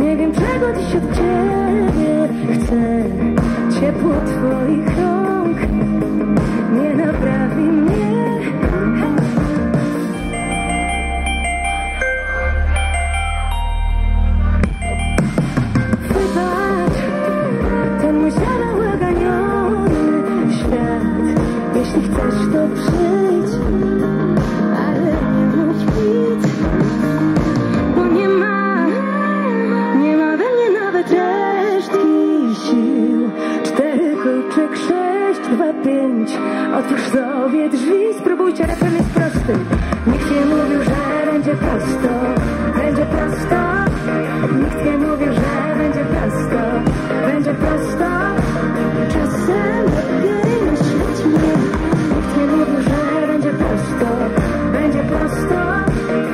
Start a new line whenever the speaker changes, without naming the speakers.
Nie wiem czego dziś od ciebie chcę. Ciepło twoich rąk nie naprawi mnie. Wybacz ten mój zabałaganiony świat. Jeśli chcesz, to przyjdź, ale nie mów nic, bo nie ma we mnie nawet resztki sił. 4 kluczyk, 6, 2, 5. Otwórz sobie drzwi, spróbujcie, refren jest prosty. Nikt nie mówił, że będzie prosto, będzie prosto. Nikt nie mówił, że będzie prosto, będzie prosto.